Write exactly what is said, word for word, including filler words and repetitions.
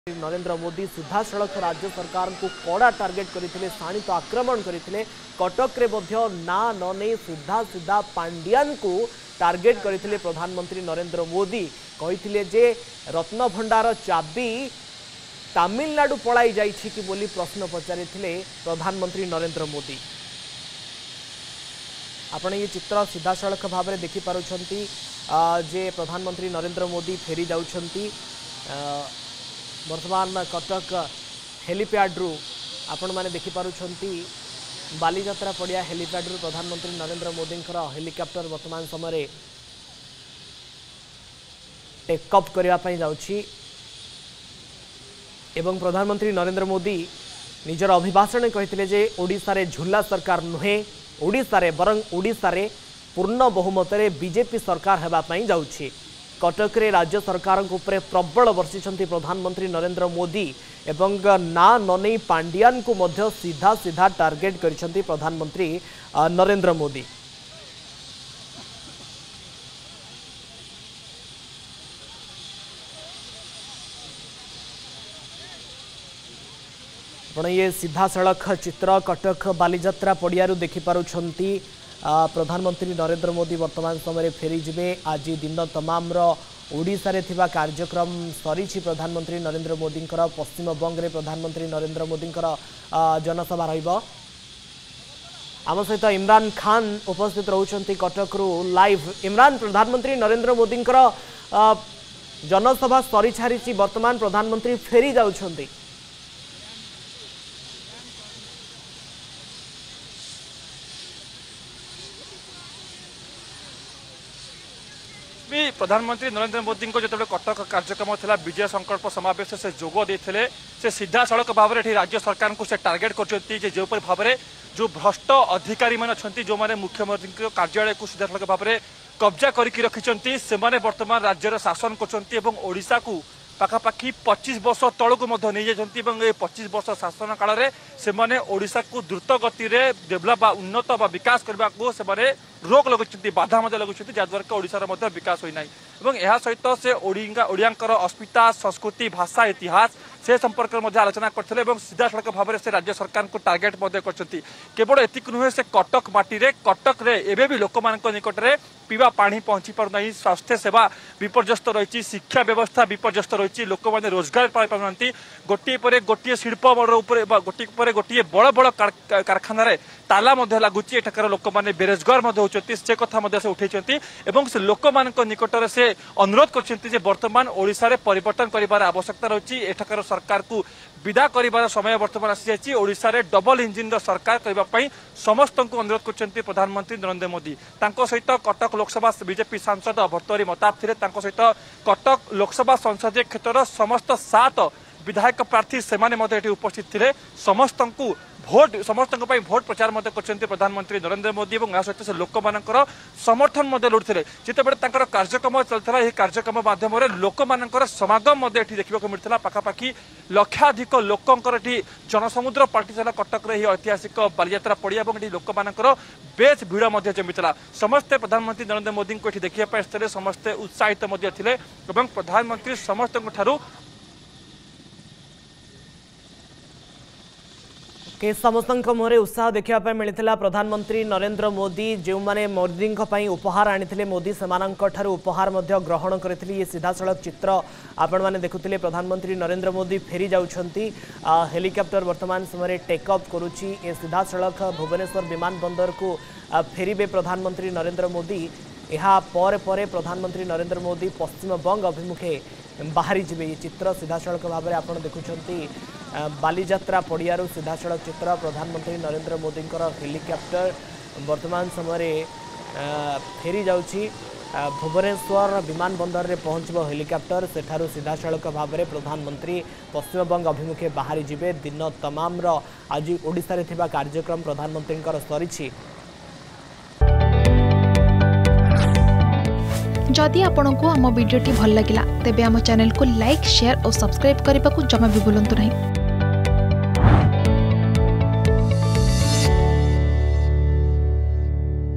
नरेंद्र मोदी सीधा सड़क राज्य सरकार को कड़ा टार्गेट करते शाणित आक्रमण करते कटक रे ना न नहीं सीधा सीधा पांड्यान को टार्गेट करते प्रधानमंत्री नरेंद्र मोदी कहते जे रत्न भंडार चाबी तमिलनाडु पलाई जाइछि कि बोली प्रश्न पचारि प्रधानमंत्री नरेंद्र मोदी। आपण ये चित्र सीधा सड़क भाव में देखिपुं जे प्रधानमंत्री नरेंद्र मोदी फेरी जाउछंती वर्तमान कटक हेलीपैड रु आपण माने देखिपुं बालीजात्रा पड़िया हेलीपैड रु प्रधानमंत्री नरेंद्र मोदी हेलिकॉप्टर वर्तमान समय टेकअप करने जाउछि एवं प्रधानमंत्री नरेंद्र मोदी निजर अभिभाषण कहते जे ओडिशा रे झुला सरकार नुहे ओडिशा रे बरं ओडिशा रे पूर्ण बहुमत रे बीजेपी सरकार हेबा पई जाउछि। कटक रे राज्य सरकार उपरे प्रबल वर्षिछंती प्रधानमंत्री नरेंद्र मोदी एवं ना ननै पांड्यान को मध्य सीधा सीधा टार्गेट करिसंती प्रधानमंत्री नरेंद्र मोदी। आपण ये सीधा सड़क चित्र कटक बालीजात्रा पड़ियारू देखिपुंती प्रधानमंत्री नरेंद्र मोदी वर्तमान समय फेरी जिबे आज दिन तमाम ओडिशा रे थिबा कार्यक्रम सरी प्रधानमंत्री नरेंद्र मोदी पश्चिम बंग रे प्रधानमंत्री नरेंद्र मोदी जनसभा रहिबो। आम सहित इमरान खान उपस्थित रहउछंती कटक रु लाइव। इमरान, प्रधानमंत्री नरेंद्र मोदी जनसभा सरी छारी वर्तमान प्रधानमंत्री फेरी जाउछंती। प्रधानमंत्री नरेंद्र मोदी को जो कटक कार्यक्रम था विजय संकल्प समावेश से जोग देते से सीधा सड़क भाव में राज्य सरकार को से टार्गेट कर जो भाव में जो भ्रष्ट अधिकारी मान अच्छा जो मैंने मुख्यमंत्री कार्यालय को सीधा सड़क भाव में कब्जा करके रखिंट से वर्तमान राज्यर शासन करशा को पाखापाखि पच्चीस वर्ष तौक नहीं जाती पच्चीस वर्ष शासन काल में से ओडिशा को द्रुत गति में डेभलप उन्नत विकास करने को से रोक लगे बाधा लगे जहाद्वारा ओडिशार विकास होना यह सहित से ओडियांकर अस्मिता संस्कृति भाषा इतिहास से संपर्क में आलोचना करते सीधा सड़क भाव में से राज्य सरकार को टार्गेट केवल एतिक नुहे से कटक माटी रे कटक रे एबे भी लोक मान निकट में पीवा पानी पहुंची पार नहीं स्वास्थ्य सेवा विपर्यस्त रही शिक्षा व्यवस्था विपर्यस्त रही लोक मैंने रोजगार पाई पार गोटे पर गोटे शिल्प गोटे पर गोटे बड़ बड़ कारखाना ताला लगुच एठाकार लोक मैंने बेरोजगार होती से कथा से उठे से लोक मान निकट में से अनुरोध कर वर्तमान ओडिशा रे परिवर्तन कर आवश्यकता रही एठाकार सरकार को विदा कर समय वर्तमान आसी जाइए। ओडिशा रे डबल इंजिन सरकार करने समस्त को अनुरोध कर प्रधानमंत्री नरेंद्र मोदी सहित कटक लोकसभा बीजेपी सांसद भर्तृहरि मताब थे सहित कटक लोकसभा संसदीय क्षेत्र समस्त सात विधायक प्रार्थी से उपस्थित थे समस्त को भोट समस्त भोट प्रचार कर प्रधानमंत्री नरेंद्र मोदी और सहित से लोक मान समर्थन लुटते जितेबाला कार्यक्रम चलता यह कार्यक्रम मध्यम लोक मान समागम देखा मिलता पाखापाखि लक्षाधिक लोकंर जनसमुद्र पलटि कटक रे ऐतिहासिक बालीजात्रा पड़िया और लोक मान बेस भिड़ जमीला समस्ते प्रधानमंत्री नरेंद्र मोदी को देखा समस्ते उत्साहित थे प्रधानमंत्री समस्त के समस्त मुहरे उत्साह देखा मिलता प्रधानमंत्री नरेंद्र मोदी जो मैंने मोदी उपहार आनी मोदी से उपहार ग्रहण करते ये सीधा सड़क चित्र आपण मैंने देखुले प्रधानमंत्री नरेंद्र मोदी फेरी जाउछंती हेलिकॉप्टर वर्तमान समय टेकअप करुच्ची ये सीधा सड़क भुवनेश्वर विमान बंदर को फेरीबे प्रधानमंत्री नरेंद्र मोदी। यहाँ पर परे प्रधानमंत्री नरेंद्र मोदी पश्चिम बंग अभिमुखे बाहरी जीवे ये चित्र सीधा सड़क भाव में आपड़ देखुं बालीजात्रा पड़ियारू सीधा सड़क चित्र प्रधानमंत्री नरेंद्र मोदी हेलिकॉप्टर वर्तमान समय फेरी जाउछि भुवनेश्वर विमान बंदर रे पहुंचबो हेलिकॉप्टर सेठारु सीधा सड़क भाव में प्रधानमंत्री पश्चिम बंग अभिमुखे बाहरी जीवे दिन तमाम आज ओडिशा रे थिबा कार्यक्रम प्रधानमंत्री सरी। जदि आपंक आम भिडी भल लगा तेब आम चैनल को लाइक शेयर और सब्सक्राइब करने को जमा भी भूलु नहीं।